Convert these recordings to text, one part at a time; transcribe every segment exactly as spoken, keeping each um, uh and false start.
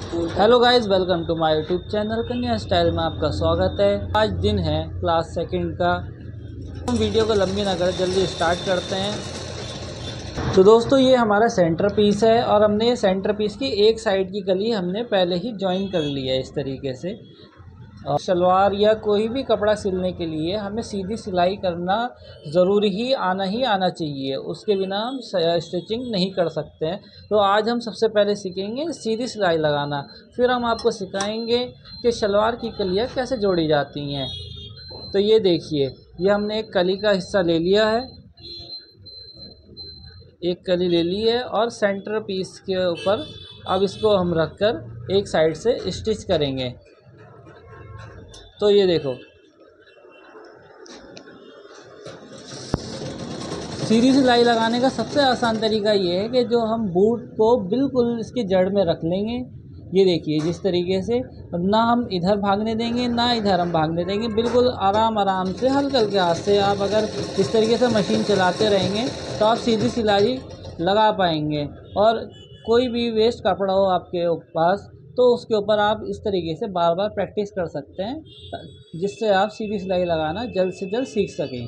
Hello guys, welcome to my YouTube channel Kanya style में आपका स्वागत है। आज दिन है क्लास सेकंड का। हम वीडियो को लंबी ना करें, जल्दी स्टार्ट करते हैं। तो दोस्तों, ये हमारा सेंटर पीस है और हमने ये सेंटर पीस की एक साइड की कली हमने पहले ही ज्वाइन कर ली है इस तरीके से। और शलवार या कोई भी कपड़ा सिलने के लिए हमें सीधी सिलाई करना ज़रूरी ही आना ही आना चाहिए, उसके बिना हम स्टिचिंग नहीं कर सकते हैं। तो आज हम सबसे पहले सीखेंगे सीधी सिलाई लगाना, फिर हम आपको सिखाएंगे कि शलवार की कलियाँ कैसे जोड़ी जाती हैं। तो ये देखिए, ये हमने एक कली का हिस्सा ले लिया है, एक कली ले ली है और सेंटर पीस के ऊपर अब इसको हम रखकर एक साइड से स्टिच करेंगे। तो ये देखो, सीधी सिलाई लगाने का सबसे आसान तरीका ये है कि जो हम बूट को बिल्कुल इसकी जड़ में रख लेंगे। ये देखिए, जिस तरीके से ना हम इधर भागने देंगे ना इधर हम भागने देंगे, बिल्कुल आराम आराम से हल्के हल्के हाथ से आप अगर इस तरीके से मशीन चलाते रहेंगे तो आप सीधी सिलाई लगा पाएंगे। और कोई भी वेस्ट कपड़ा हो आपके पास तो उसके ऊपर आप इस तरीके से बार बार प्रैक्टिस कर सकते हैं, जिससे आप सीधी सिलाई लगाना जल्द से जल्द सीख सकें।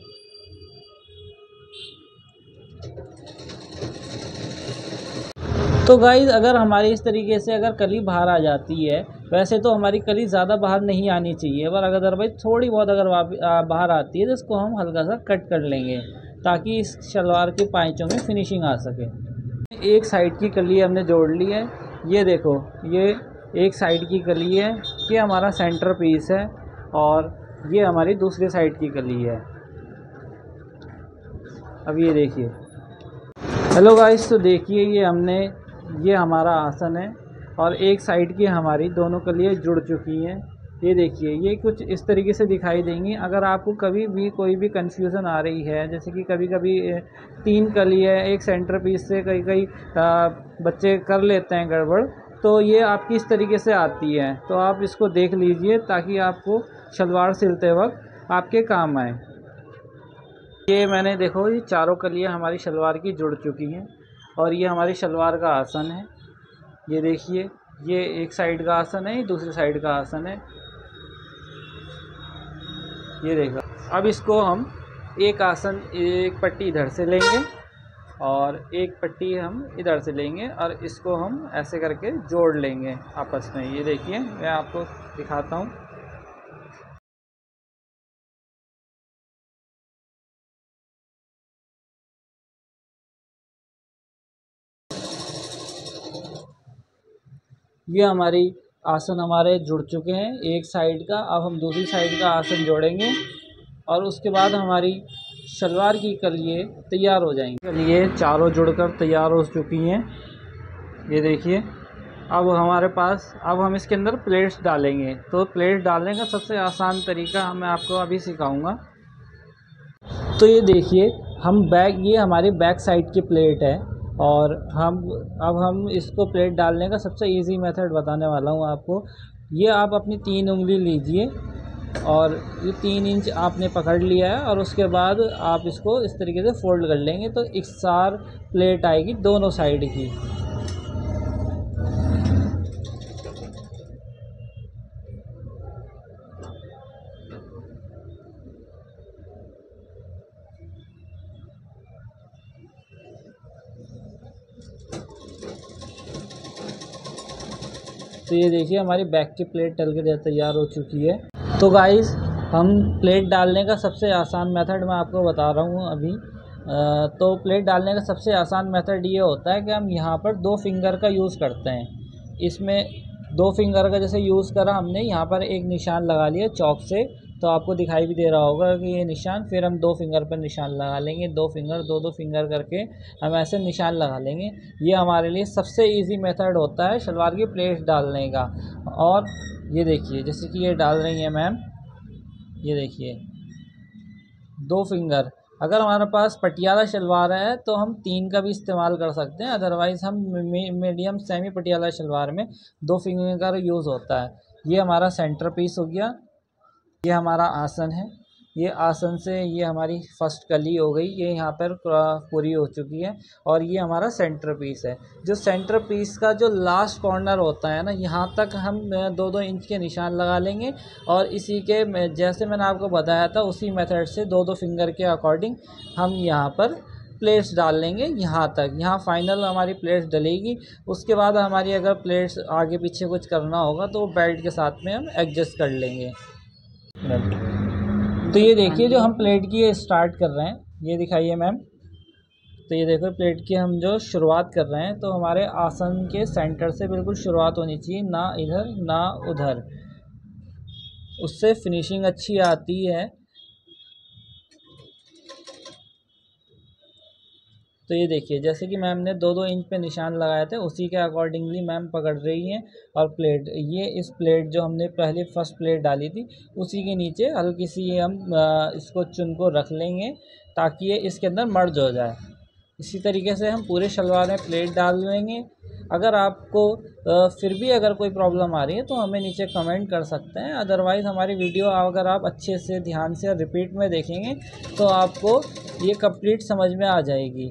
तो गाइस, अगर हमारी इस तरीके से अगर कली बाहर आ जाती है, वैसे तो हमारी कली ज़्यादा बाहर नहीं आनी चाहिए, पर अगर भाई थोड़ी बहुत अगर बाहर आती है तो इसको हम हल्का सा कट कर लेंगे ताकि इस शलवार के पाइचों में फिनिशिंग आ सके। एक साइड की कली हमने जोड़ ली है। ये देखो, ये एक साइड की कली है, ये हमारा सेंटर पीस है और ये हमारी दूसरी साइड की कली है। अब ये देखिए, हेलो गाइस, तो देखिए ये हमने ये हमारा आसन है और एक साइड की हमारी दोनों कलियाँ जुड़ चुकी हैं। ये देखिए, ये कुछ इस तरीके से दिखाई देंगी। अगर आपको कभी भी कोई भी कंफ्यूजन आ रही है, जैसे कि कभी कभी तीन कली है एक सेंटर पीस से कई कई बच्चे कर लेते हैं गड़बड़, तो ये आपकी इस तरीके से आती है। तो आप इसको देख लीजिए ताकि आपको शलवार सिलते वक्त आपके काम आए। ये मैंने देखो, ये चारों कलियाँ हमारी शलवार की जुड़ चुकी हैं और ये हमारी शलवार का आसन है। ये देखिए, ये एक साइड का आसन है, ये दूसरी साइड का आसन है। ये देखो, अब इसको हम एक आसन एक पट्टी इधर से लेंगे और एक पट्टी हम इधर से लेंगे और इसको हम ऐसे करके जोड़ लेंगे आपस में। ये देखिए, मैं आपको दिखाता हूँ। ये हमारी आसन हमारे जुड़ चुके हैं एक साइड का। अब हम दूसरी साइड का आसन जोड़ेंगे और उसके बाद हमारी शलवार की कलियाँ तैयार हो जाएंगी। कलियाँ चारों जुड़कर तैयार हो चुकी हैं। ये देखिए, अब हमारे पास अब हम इसके अंदर प्लेट्स डालेंगे। तो प्लेट डालने का सबसे आसान तरीका मैं आपको अभी सिखाऊंगा। तो ये देखिए, हम बैक ये हमारी बैक साइड की प्लेट है और हम अब हम इसको प्लेट डालने का सबसे इजी मेथड बताने वाला हूँ आपको। ये आप अपनी तीन उंगली लीजिए और ये तीन इंच आपने पकड़ लिया है और उसके बाद आप इसको इस तरीके से फोल्ड कर लेंगे तो इकसार प्लेट आएगी दोनों साइड की। तो ये देखिए, हमारी बैक की प्लेट डल के तैयार हो चुकी है। तो गाइस, हम प्लेट डालने का सबसे आसान मेथड मैं आपको बता रहा हूँ अभी। तो प्लेट डालने का सबसे आसान मेथड ये होता है कि हम यहाँ पर दो फिंगर का यूज़ करते हैं। इसमें दो फिंगर का जैसे यूज़ करा हमने, यहाँ पर एक निशान लगा लिया चौक से, तो आपको दिखाई भी दे रहा होगा कि ये निशान। फिर हम दो फिंगर पर निशान लगा लेंगे, दो फिंगर दो दो फिंगर करके हम ऐसे निशान लगा लेंगे। ये हमारे लिए सबसे इजी मेथड होता है शलवार की प्लेट डालने का। और ये देखिए, जैसे कि ये डाल रही हैं मैम, ये देखिए दो फिंगर। अगर हमारे पास पटियाला शलवार है तो हम तीन का भी इस्तेमाल कर सकते हैं, अदरवाइज़ हम मीडियम सेमी पटियाला शलवार में दो फिंगर का यूज़ होता है। ये हमारा सेंटर पीस हो गया, ये हमारा आसन है। ये आसन से ये हमारी फर्स्ट कली हो गई, ये यहाँ पर पूरी हो चुकी है। और ये हमारा सेंटर पीस है। जो सेंटर पीस का जो लास्ट कॉर्नर होता है ना, यहाँ तक हम दो दो इंच के निशान लगा लेंगे। और इसी के जैसे मैंने आपको बताया था उसी मेथड से दो दो फिंगर के अकॉर्डिंग हम यहाँ पर प्लेट्स डाल लेंगे। यहाँ तक, यहाँ फाइनल हमारी प्लेट्स डलेगी। उसके बाद हमारी अगर प्लेट्स आगे पीछे कुछ करना होगा तो बेल्ट के साथ में हम एडजस्ट कर लेंगे। तो ये देखिए जो हम प्लेट की स्टार्ट कर रहे हैं, ये दिखाइए मैम। तो ये देखो प्लेट की हम जो शुरुआत कर रहे हैं, तो हमारे आसन के सेंटर से बिल्कुल शुरुआत होनी चाहिए, ना इधर ना उधर। उससे फिनिशिंग अच्छी आती है। तो ये देखिए जैसे कि मैम ने दो दो इंच पे निशान लगाए थे, उसी के अकॉर्डिंगली मैम पकड़ रही हैं। और प्लेट, ये इस प्लेट जो हमने पहले फर्स्ट प्लेट डाली थी उसी के नीचे हल्की सी हम इसको चुन को रख लेंगे ताकि ये इसके अंदर मर्ज हो जाए। इसी तरीके से हम पूरे शलवार में प्लेट डाल लेंगे। अगर आपको फिर भी अगर कोई प्रॉब्लम आ रही है तो हमें नीचे कमेंट कर सकते हैं। अदरवाइज़ हमारी वीडियो अगर आप अच्छे से ध्यान से और रिपीट में देखेंगे तो आपको ये कंप्लीट समझ में आ जाएगी।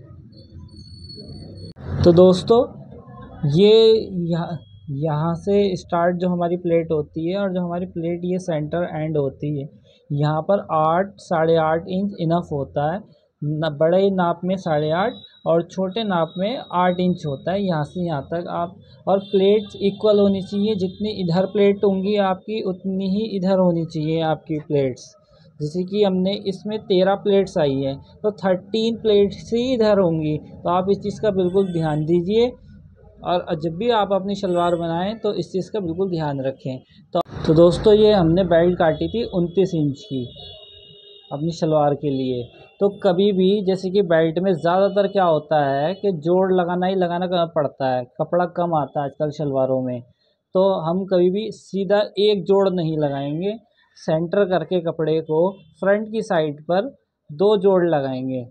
तो दोस्तों ये यहाँ यहाँ से स्टार्ट जो हमारी प्लेट होती है और जो हमारी प्लेट ये सेंटर एंड होती है, यहाँ पर आठ साढ़े आठ इंच इनफ होता है। न बड़े नाप में साढ़े आठ और छोटे नाप में आठ इंच होता है। यहाँ से यहाँ तक आप, और प्लेट्स इक्वल होनी चाहिए। जितनी इधर प्लेट होंगी आपकी उतनी ही इधर होनी चाहिए आपकी प्लेट्स। जैसे कि हमने इसमें तेरह प्लेट्स आई है तो थर्टीन प्लेट्स ही इधर होंगी। तो आप इस चीज़ का बिल्कुल ध्यान दीजिए। और जब भी आप अपनी शलवार बनाएं तो इस चीज़ का बिल्कुल ध्यान रखें। तो तो दोस्तों ये हमने बेल्ट काटी थी उनतीस इंच की अपनी शलवार के लिए। तो कभी भी जैसे कि बेल्ट में ज़्यादातर क्या होता है कि जोड़ लगाना ही लगाना पड़ता है, कपड़ा कम आता है आजकल शलवारों में। तो हम कभी भी सीधा एक जोड़ नहीं लगाएंगे, सेंटर करके कपड़े को फ्रंट की साइड पर दो जोड़ लगाएंगे।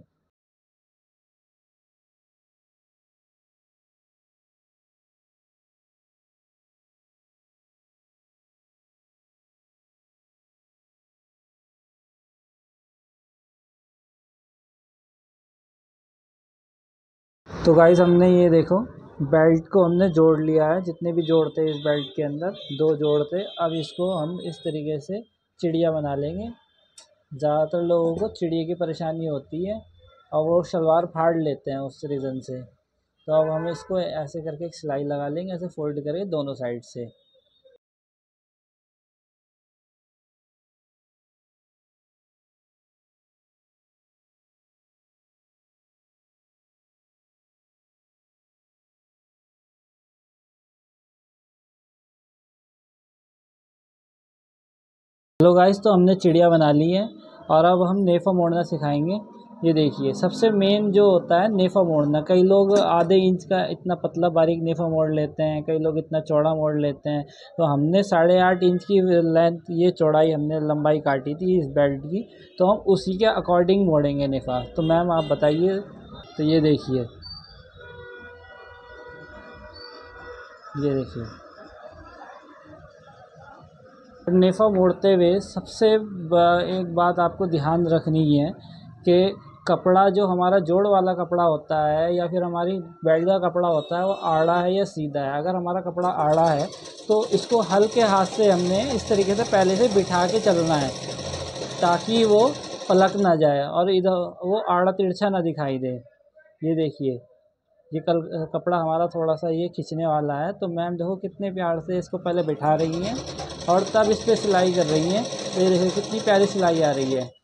तो गाइस हमने ये देखो बेल्ट को हमने जोड़ लिया है। जितने भी जोड़ थे इस बेल्ट के अंदर दो जोड़ थे। अब इसको हम इस तरीके से चिड़िया बना लेंगे। ज़्यादातर लोगों को चिड़िया की परेशानी होती है और वो शलवार फाड़ लेते हैं उस रीज़न से। तो अब हम इसको ऐसे करके एक सिलाई लगा लेंगे, ऐसे फोल्ड करके दोनों साइड से। हेलो गाइस, तो हमने चिड़िया बना ली है और अब हम नेफ़ा मोड़ना सिखाएंगे। ये देखिए सबसे मेन जो होता है नेफ़ा मोड़ना। कई लोग आधे इंच का इतना पतला बारीक नेफ़ा मोड़ लेते हैं, कई लोग इतना चौड़ा मोड़ लेते हैं। तो हमने साढ़े आठ इंच की लेंथ, ये चौड़ाई हमने लंबाई काटी थी इस बेल्ट की, तो हम उसी के अकॉर्डिंग मोड़ेंगे नेफ़ा। तो मैम आप बताइए। तो ये देखिए, ये देखिए नेफ़ा मोड़ते हुए सबसे एक बात आपको ध्यान रखनी है कि कपड़ा जो हमारा जोड़ वाला कपड़ा होता है या फिर हमारी बेल्ट का कपड़ा होता है वो आड़ा है या सीधा है। अगर हमारा कपड़ा आड़ा है तो इसको हल्के हाथ से हमने इस तरीके से पहले से बिठा के चलना है ताकि वो पलक ना जाए और इधर वो आड़ा तिरछा ना दिखाई दे। ये देखिए ये कल कपड़ा हमारा थोड़ा सा ये खींचने वाला है। तो मैम देखो कितने प्यार से इसको पहले बिठा रही हैं और तब इस पर सिलाई कर रही हैं। तो ये देखिए कितनी प्यारी सिलाई आ रही है।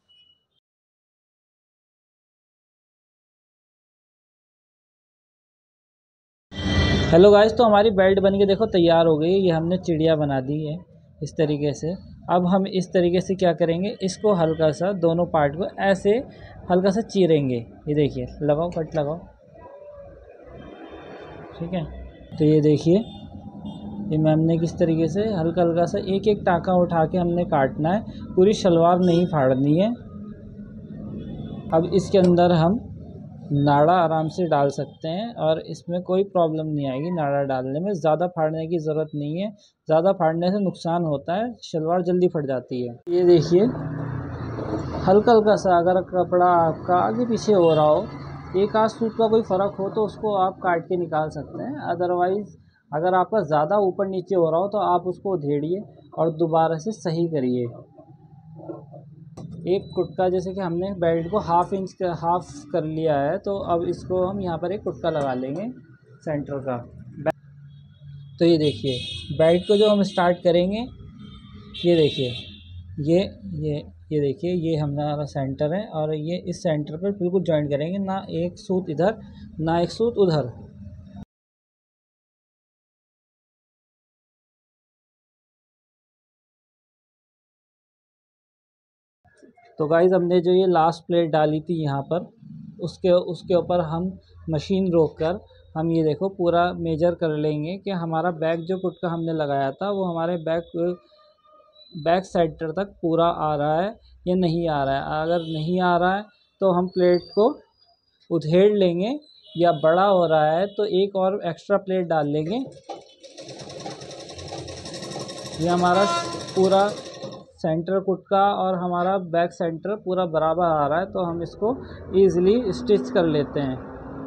हेलो गाइस, तो हमारी बेल्ट बन के देखो तैयार हो गई। ये हमने चिड़िया बना दी है इस तरीके से। अब हम इस तरीके से क्या करेंगे, इसको हल्का सा दोनों पार्ट को ऐसे हल्का सा चीरेंगे। ये देखिए, लगाओ कट लगाओ, ठीक है। तो ये देखिए ये मैम ने किस तरीके से हल्का हल्का सा एक एक टाँका उठा के हमने काटना है, पूरी शलवार नहीं फाड़नी है। अब इसके अंदर हम नाड़ा आराम से डाल सकते हैं और इसमें कोई प्रॉब्लम नहीं आएगी नाड़ा डालने में। ज़्यादा फाड़ने की ज़रूरत नहीं है, ज़्यादा फाड़ने से नुकसान होता है, शलवार जल्दी फट जाती है। ये देखिए हल्का हल्का सा अगर कपड़ा आपका आगे पीछे हो रहा हो, एक आध सूत का कोई फ़र्क हो तो उसको आप काट के निकाल सकते हैं। अदरवाइज़ अगर आपका ज़्यादा ऊपर नीचे हो रहा हो तो आप उसको उधेड़िए और दोबारा से सही करिए। एक कुटका जैसे कि हमने बेल्ट को हाफ इंच का हाफ कर लिया है, तो अब इसको हम यहाँ पर एक कुटका लगा लेंगे सेंटर का। तो ये देखिए बेल्ट को जो हम स्टार्ट करेंगे, ये देखिए ये ये ये देखिए ये हमारा सेंटर है और ये इस सेंटर पर बिल्कुल जॉइंट करेंगे, ना एक सूत इधर ना एक सूत उधर। तो गाइज़ हमने जो ये लास्ट प्लेट डाली थी यहाँ पर, उसके उसके ऊपर हम मशीन रोक कर हम ये देखो पूरा मेजर कर लेंगे कि हमारा बैक जो कुटका हमने लगाया था वो हमारे बैक बैक सेंटर तक पूरा आ रहा है या नहीं आ रहा है। अगर नहीं आ रहा है तो हम प्लेट को उधेड़ लेंगे, या बड़ा हो रहा है तो एक और एक्स्ट्रा प्लेट डाल लेंगे। ये हमारा पूरा सेंटर कुटका और हमारा बैक सेंटर पूरा बराबर आ रहा है, तो हम इसको ईज़िली स्टिच कर लेते हैं।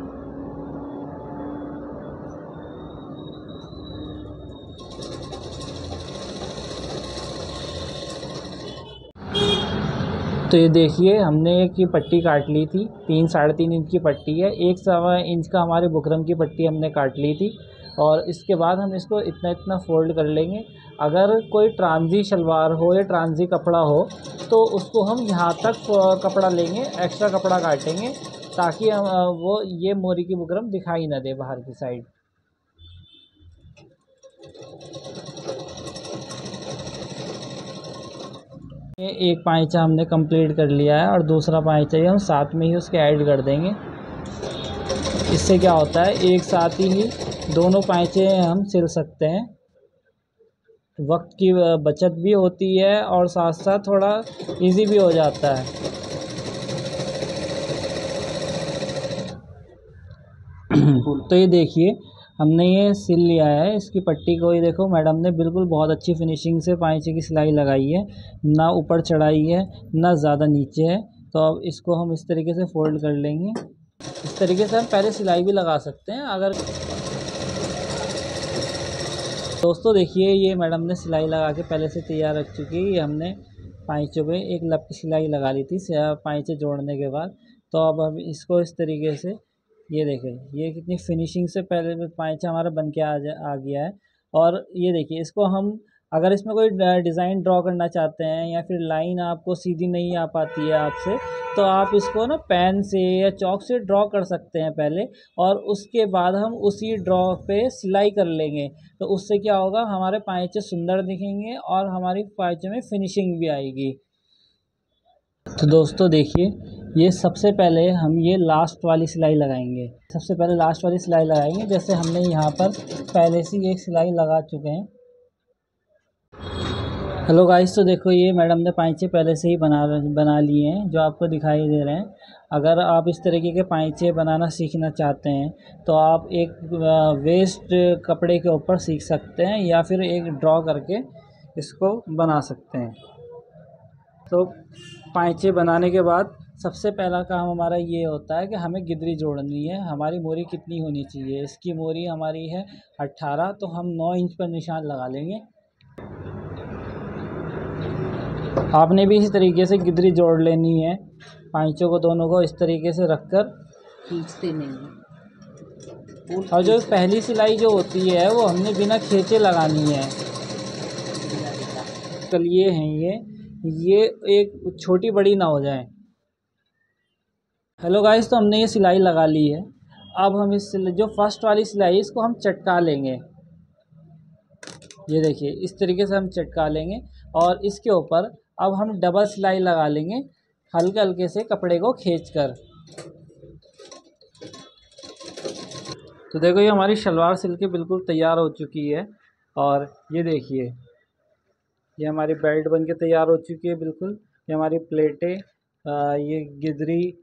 तो ये देखिए हमने एक ये पट्टी काट ली थी, तीन साढ़े तीन इंच की पट्टी है, एक सवा इंच का हमारे बुकरम की पट्टी हमने काट ली थी। और इसके बाद हम इसको इतना इतना फ़ोल्ड कर लेंगे। अगर कोई ट्रांजी शलवार हो या ट्रांजी कपड़ा हो तो उसको हम यहाँ तक कपड़ा लेंगे, एक्स्ट्रा कपड़ा काटेंगे ताकि हम वो ये मोरी की बुकरम दिखाई ना दे बाहर की साइड। ये एक पाइचा हमने कंप्लीट कर लिया है और दूसरा पाइचा ही हम साथ में ही उसके ऐड कर देंगे। इससे क्या होता है, एक साथ ही दोनों पाइचे हम सिल सकते हैं, वक्त की बचत भी होती है और साथ साथ थोड़ा इजी भी हो जाता है। तो ये देखिए हमने ये सिल लिया है इसकी पट्टी को। ये देखो मैडम ने बिल्कुल बहुत अच्छी फिनिशिंग से पाइचे की सिलाई लगाई है, ना ऊपर चढ़ाई है ना ज़्यादा नीचे है। तो अब इसको हम इस तरीके से फोल्ड कर लेंगे। इस तरीके से हम पहले सिलाई भी लगा सकते हैं अगर। दोस्तों देखिए ये मैडम ने सिलाई लगा के पहले से तैयार रख चुकी है। ये हमने पाइचों पे एक लपकी सिलाई लगा ली थी पाइचे जोड़ने के बाद। तो अब हम इसको इस तरीके से, ये देखें ये कितनी फिनिशिंग से पहले पाइचा हमारा बन के आ जा आ गया है। और ये देखिए इसको हम अगर इसमें कोई डिज़ाइन ड्रॉ करना चाहते हैं या फिर लाइन आपको सीधी नहीं आ पाती है आपसे, तो आप इसको ना पेन से या चॉक से ड्रॉ कर सकते हैं पहले, और उसके बाद हम उसी ड्रॉ पे सिलाई कर लेंगे। तो उससे क्या होगा, हमारे पाइचे सुंदर दिखेंगे और हमारी पाइचे में फिनिशिंग भी आएगी। तो दोस्तों देखिए ये सबसे पहले हम ये लास्ट वाली सिलाई लगाएंगे। सबसे पहले लास्ट वाली सिलाई लगाएंगे, जैसे हमने यहाँ पर पहले से एक सिलाई लगा चुके हैं। हेलो गाइस, तो देखो ये मैडम ने पाइचे पहले से ही बना बना लिए हैं जो आपको दिखाई दे रहे हैं। अगर आप इस तरीके के पाइचे बनाना सीखना चाहते हैं तो आप एक वेस्ट कपड़े के ऊपर सीख सकते हैं या फिर एक ड्रॉ करके इसको बना सकते हैं। तो पाइचे बनाने के बाद सबसे पहला काम हमारा ये होता है कि हमें गिदरी जोड़नी है। हमारी मोरी कितनी होनी चाहिए, इसकी मोरी हमारी है अट्ठारह, तो हम नौ इंच पर निशान लगा लेंगे। आपने भी इसी तरीके से गिदरी जोड़ लेनी है, पाइचों को दोनों को इस तरीके से रखकर खींचते नहीं। और जो पहली सिलाई जो होती है वो हमने बिना खींचे लगानी है। कल ये हैं ये ये एक छोटी बड़ी ना हो जाए। हेलो गाइस, तो हमने ये सिलाई लगा ली है। अब हम इस जो फर्स्ट वाली सिलाई इसको हम चटका लेंगे। ये देखिए इस तरीके से हम चटका लेंगे और इसके ऊपर अब हम डबल सिलाई लगा लेंगे, हल्के हल्के से कपड़े को खींचकर। तो देखो ये हमारी शलवार सिल के बिल्कुल तैयार हो चुकी है। और ये देखिए ये हमारी बेल्ट बन के तैयार हो चुकी है बिल्कुल। ये हमारी प्लेटें, ये गिदरी